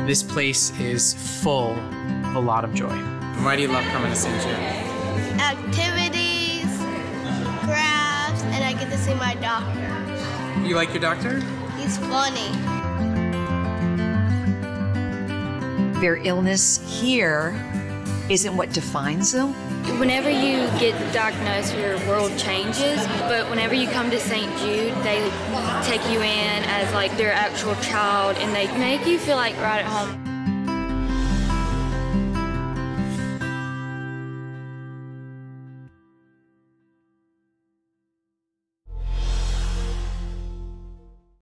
This place is full of a lot of joy. Why do you love coming to St. Jude? Activities, crafts, and I get to see my doctor. You like your doctor? He's funny. Their illness here isn't what defines them. Whenever you get diagnosed, your world changes, but whenever you come to St. Jude, they take you in as like their actual child, and they make you feel like right at home.